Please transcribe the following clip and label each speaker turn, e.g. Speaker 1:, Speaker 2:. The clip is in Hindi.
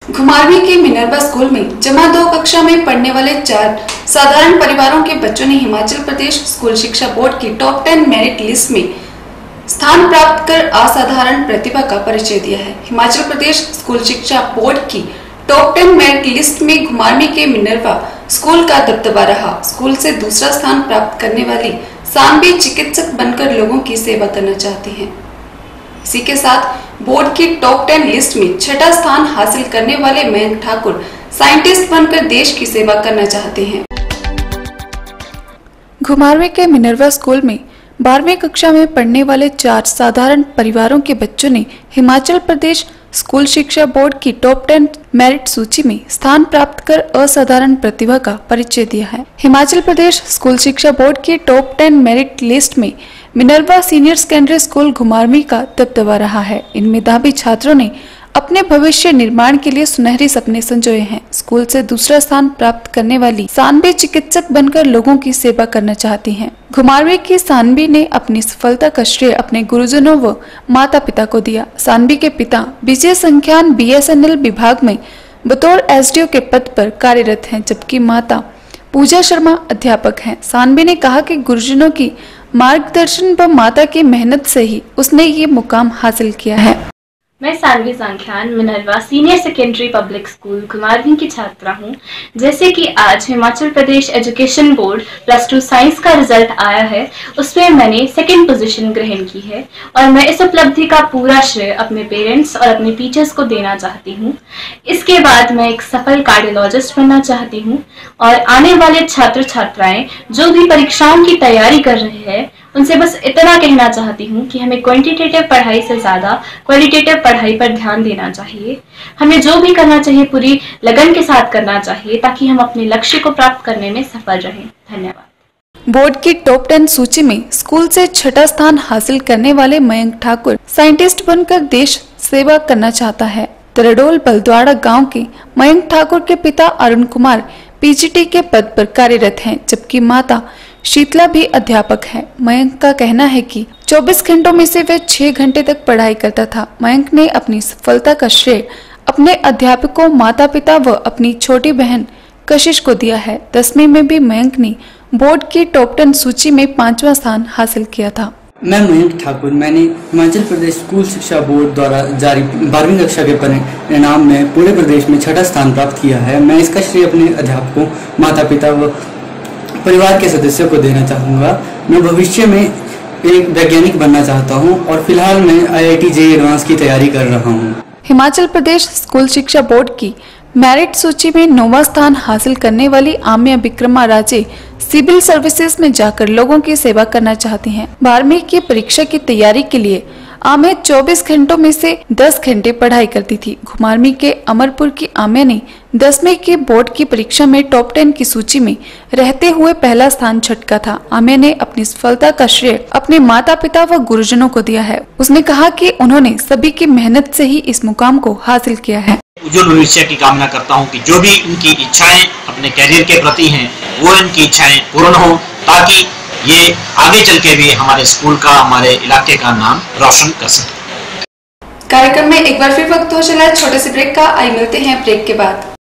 Speaker 1: घुमारवीं के मिनर्वा स्कूल में जमा 2 कक्षा में पढ़ने वाले 4 साधारण परिवारों के बच्चों ने हिमाचल प्रदेश स्कूल शिक्षा बोर्ड की टॉप 10 मेरिट लिस्ट में स्थान प्राप्त कर असाधारण प्रतिभा का परिचय दिया है। हिमाचल प्रदेश स्कूल शिक्षा बोर्ड की टॉप 10 मेरिट लिस्ट में घुमारवीं के मिनर्वा स्कूल का दबदबा रहा। स्कूल से दूसरा स्थान प्राप्त करने वाली सानवी चिकित्सक बनकर लोगों की सेवा करना चाहती हैं। इसी के साथ बोर्ड की टॉप 10 लिस्ट में 6ठा स्थान हासिल करने वाले मयंक ठाकुर साइंटिस्ट बनकर देश की सेवा करना चाहते हैं। घुमारवीं के मिनर्वा स्कूल में 12वीं कक्षा में पढ़ने वाले 4 साधारण परिवारों के बच्चों ने हिमाचल प्रदेश स्कूल शिक्षा बोर्ड की टॉप 10 मेरिट सूची में स्थान प्राप्त कर असाधारण प्रतिभा का परिचय दिया है। हिमाचल प्रदेश स्कूल शिक्षा बोर्ड की टॉप 10 मेरिट लिस्ट में Minerva senior secondary school Ghumarwin का दबदबा रहा है। इन मेधावी छात्रों ने अपने भविष्य निर्माण के लिए सुनहरे सपने संजोए हैं। स्कूल से दूसरा स्थान प्राप्त करने वाली सानवी चिकित्सक बनकर लोगों की सेवा करना चाहती हैं। घुमारवीं की सानवी ने अपनी सफलता का श्रेय अपने गुरुजनों व माता पिता को दिया। सानवी के पिता विजय संख्यान BSNL विभाग में बतौर SDO के पद पर कार्यरत हैं, जबकि माता पूजा शर्मा अध्यापक हैं। सानवी ने कहा कि गुरुजनों की मार्गदर्शन व माता की मेहनत से ही उसने ये मुकाम हासिल किया है।
Speaker 2: मैं Saanvi Sankhyan Minerva senior secondary public school Ghumarwin की छात्रा हूँ। जैसे कि आज Himachal Pradesh education board +2 science का रिजल्ट आया है, उसमें मैंने सेकंड पोजीशन ग्रहण की है और मैं इस उपलब्धि का पूरा श्रेय अपने पेरेंट्स और अपने टीचर्स को देना चाहती हूँ। इसके बाद मैं एक सफल कार्डियोलॉजिस्ट बनना चाहती हूँ और आने वाले छात्र छात्राएं जो भी परीक्षाओं की तैयारी कर रहे हैं उनसे बस इतना कहना चाहती हूँ कि हमें क्वांटिटेटिव पढ़ाई से ज्यादा क्वालिटेटिव पढ़ाई पर ध्यान देना चाहिए। हमें जो भी करना चाहिए पूरी लगन के साथ करना चाहिए ताकि हम अपने लक्ष्य को प्राप्त करने में सफल रहें। धन्यवाद।
Speaker 1: बोर्ड की टॉप 10 सूची में स्कूल से 6ठा स्थान हासिल करने वाले मयंक ठाकुर साइंटिस्ट बनकर देश सेवा करना चाहता है। तरडोल बलद्वाड़ा गाँव के मयंक ठाकुर के पिता अरुण कुमार PGT के पद पर कार्यरत हैं, जबकि माता शीतला भी अध्यापक है। मयंक का कहना है कि 24 घंटों में से वह 6 घंटे तक पढ़ाई करता था। मयंक ने अपनी सफलता का श्रेय अपने अध्यापकों, माता पिता व अपनी छोटी बहन कशिश को दिया है। 10वीं में भी मयंक ने बोर्ड की टॉप 10 सूची में 5वां स्थान हासिल किया था।
Speaker 3: मैं मयंक ठाकुर, मैंने हिमाचल प्रदेश स्कूल शिक्षा बोर्ड द्वारा जारी 12वीं कक्षा के परिणाम में पूरे प्रदेश में 6ठा स्थान प्राप्त किया है। मैं इसका श्रेय अपने अध्यापकों, माता पिता व परिवार के सदस्यों को देना चाहूँगा। मैं भविष्य में एक वैज्ञानिक बनना चाहता हूँ और फिलहाल मैं IIT JEE एडवांस की तैयारी कर रहा हूँ।
Speaker 1: हिमाचल प्रदेश स्कूल शिक्षा बोर्ड की मेरिट सूची में 9वां स्थान हासिल करने वाली आम्या विक्रमा राजे सिविल सर्विसेज में जाकर लोगों की सेवा करना चाहती हैं। 12वीं की परीक्षा की तैयारी के लिए आम्या 24 घंटों में से 10 घंटे पढ़ाई करती थी। घुमारवीं के अमरपुर की आम्या ने 10वीं की बोर्ड की परीक्षा में टॉप 10 की सूची में रहते हुए पहला स्थान झटका था। आम्या ने अपनी सफलता का श्रेय अपने माता पिता व गुरुजनों को दिया है। उसने कहा कि उन्होंने सभी की मेहनत से ही इस मुकाम को हासिल किया है।
Speaker 4: उज्जवल भविष्य की कामना करता हूं कि जो भी उनकी इच्छाएं अपने कैरियर के प्रति हैं वो इनकी इच्छाएं पूर्ण हो, ताकि ये आगे चल के भी हमारे स्कूल का, हमारे इलाके का नाम रोशन कर सके।
Speaker 1: कार्यक्रम में एक बार फिर वक्त हो चला है छोटे से ब्रेक का। आइए मिलते हैं ब्रेक के बाद।